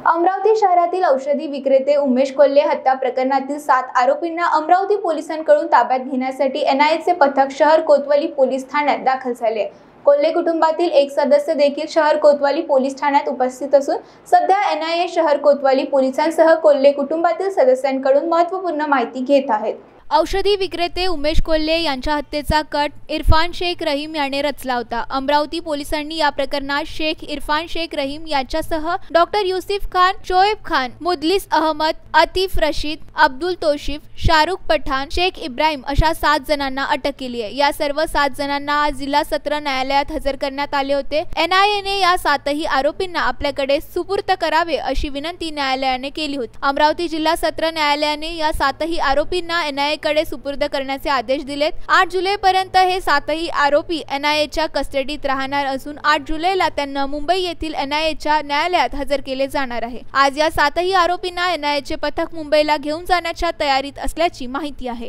अमरावती शहरातील औषधी विक्रेते उमेश कोल्हे हत्या प्रकरणातील 7 आरोपींना अमरावती पोलिसांकडून ताब्यात घेण्यासाठी एनआयएचे पथक शहर कोतवाली पोलीस ठाण्यात दाखल झाले। कोल्हे कुटुंबातील एक सदस्य देखील शहर कोतवाली पोलीस ठाण्यात उपस्थित असून सध्या एनआयए शहर कोतवाली पोलिसांसह कोल्हे कुटुंबातील सदस्यांकडून महत्त्वपूर्ण माहिती घेत आहेत। औषधी विक्रेते उमेश कोल्हे यांच्या हत्येचा कट इरफान शेख रहीम याने रचला होता। अमरावती पोलिसांनी या प्रकरणात शेख इरफान शेख रहीम यांच्यासह डॉक्टर युसिफ खान, शोएब खान, मुदलिस अहमद, आतिफ रशीद, अब्दुल तोशिफ, शाहरुख पठाण, शेख इब्राहिम अशा 7 जणांना अटक केली आहे। या सर्व 7 जणांना आज जिल्हा सत्र न्यायालयात हजर करण्यात आले होते। एनआयएने या 7ही आरोपींना आपल्याकडे सुपूर्द करावे अशी विनंती न्यायालयाने केली होती। अमरावती जिल्हा सत्र न्यायालयाने या 7ही आरोपींना एनआयए कडे सुपूर्द करण्याचे आदेश दिलेत। 8 जुलै पर्यंत हे 7ही आरोपी एनआयएच्या कस्टडीत राहणार असून 8 जुलैला त्यांना मुंबई येथील एनआयएच्या न्यायालयात हजर केले जाणार आहे। आज या 7ही आरोपींना एनआयएचे पथक मुंबईला घेऊन जाण्याच्या तयारीत असल्याची माहिती आहे।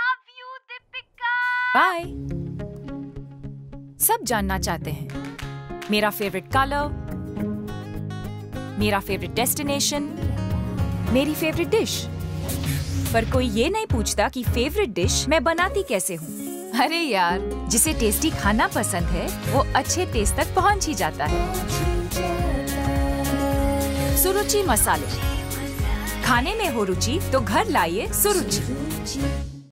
बाय। सब जानना चाहते हैं मेरा फेवरेट कलर, मेरा फेवरेट डेस्टिनेशन, मेरी फेवरेट डिश, पर कोई ये नहीं पूछता कि फेवरेट डिश मैं बनाती कैसे हूँ। अरे यार, जिसे टेस्टी खाना पसंद है वो अच्छे टेस्ट तक पहुँच ही जाता है। सुरुचि मसाले, खाने में हो रुचि तो घर लाइए सुरुचि।